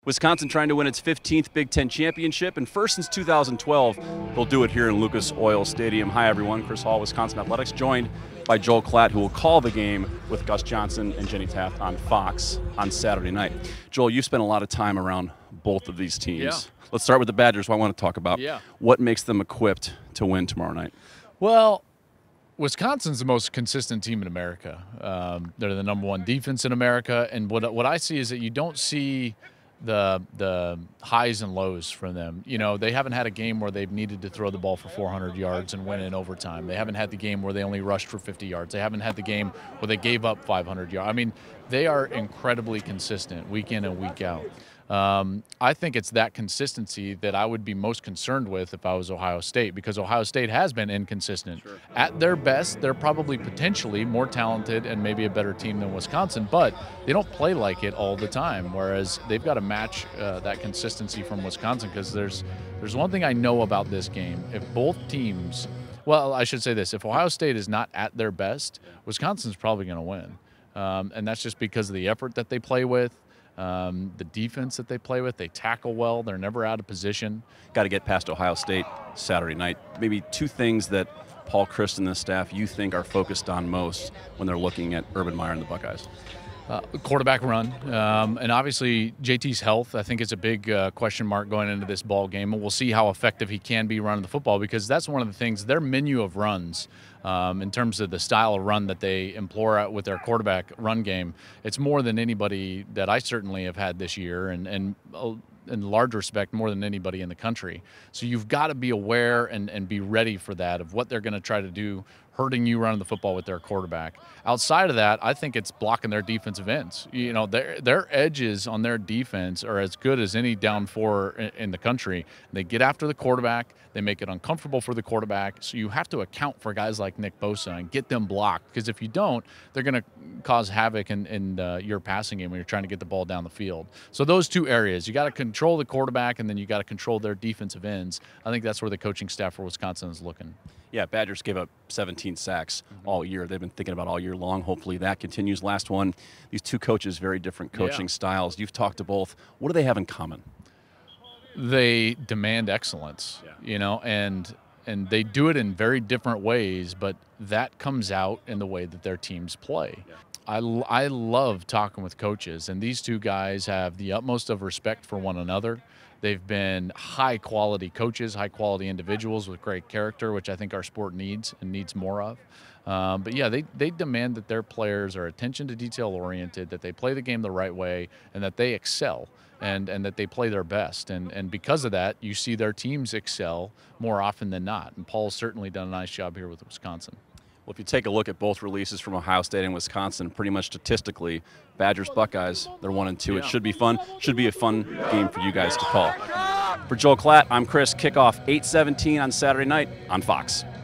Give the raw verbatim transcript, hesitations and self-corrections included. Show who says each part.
Speaker 1: Wisconsin trying to win its fifteenth Big Ten championship, and first since two thousand twelve. They'll do it here in Lucas Oil Stadium. Hi, everyone. Chris Hall, Wisconsin Athletics, joined by Joel Klatt, who will call the game with Gus Johnson and Jenny Taft on Fox on Saturday night. Joel, you spent a lot of time around both of these teams.
Speaker 2: Yeah.
Speaker 1: Let's start with the Badgers, who I want to talk about.
Speaker 2: Yeah.
Speaker 1: What makes them equipped to win tomorrow night?
Speaker 2: Well, Wisconsin's the most consistent team in America. Um, they're the number one defense in America, and what what I see is that you don't see the the highs and lows from them. You know, they haven't had a game where they've needed to throw the ball for four hundred yards and win in overtime. They haven't had the game where they only rushed for fifty yards. They haven't had the game where they gave up five hundred yards. I mean, they are incredibly consistent week in and week out. Um, I think it's that consistency that I would be most concerned with if I was Ohio State, because Ohio State has been inconsistent. Sure. At their best, they're probably potentially more talented and maybe a better team than Wisconsin, but they don't play like it all the time, whereas they've got to match uh, that consistency from Wisconsin, because there's, there's one thing I know about this game. If both teams, well, I should say this, if Ohio State is not at their best, Wisconsin's probably going to win. Um, and that's just because of the effort that they play with. Um, the defense that they play with, they tackle well. They're never out of position.
Speaker 1: Got to get past Ohio State Saturday night. Maybe two things that Paul Chryst and the staff you think are focused on most when they're looking at Urban Meyer and the Buckeyes.
Speaker 2: Uh, quarterback run, um, and obviously J T's health, I think, is a big uh, question mark going into this ball game, and we'll see how effective he can be running the football, because that's one of the things, their menu of runs, um, in terms of the style of run that they employ with their quarterback run game, it's more than anybody that I certainly have had this year, and, and uh, in large respect, more than anybody in the country. So you've got to be aware and, and be ready for that, of what they're going to try to do, hurting you running the football with their quarterback. Outside of that, I think it's blocking their defensive ends. You know, their their edges on their defense are as good as any down four in, in the country. They get after the quarterback. They make it uncomfortable for the quarterback. So you have to account for guys like Nick Bosa and get them blocked, because if you don't, they're going to cause havoc in, in uh, your passing game when you're trying to get the ball down the field. So those two areas, you got to control the quarterback, and then you got to control their defensive ends. I think that's where the coaching staff for Wisconsin is looking.
Speaker 1: Yeah, Badgers gave up seventeen sacks all year. They've been thinking about all year long. Hopefully that continues. Last one, these two coaches, very different coaching
Speaker 2: yeah.
Speaker 1: styles. You've talked to both. What do they have in common?
Speaker 2: They demand excellence, yeah. you know, and and they do it in very different ways, but that comes out in the way that their teams play. Yeah. I, I love talking with coaches, and these two guys have the utmost of respect for one another. They've been high-quality coaches, high-quality individuals with great character, which I think our sport needs and needs more of. Um, but, yeah, they, they demand that their players are attention to detail-oriented, that they play the game the right way, and that they excel, and, and that they play their best. And, and because of that, you see their teams excel more often than not. And Paul's certainly done a nice job here with Wisconsin.
Speaker 1: Well, if you take a look at both releases from Ohio State and Wisconsin, pretty much statistically, Badgers, Buckeyes, they're one and two. Yeah. It should be fun. Should be a fun game for you guys to call. For Joel Klatt, I'm Chris. Kickoff eight seventeen on Saturday night on Fox.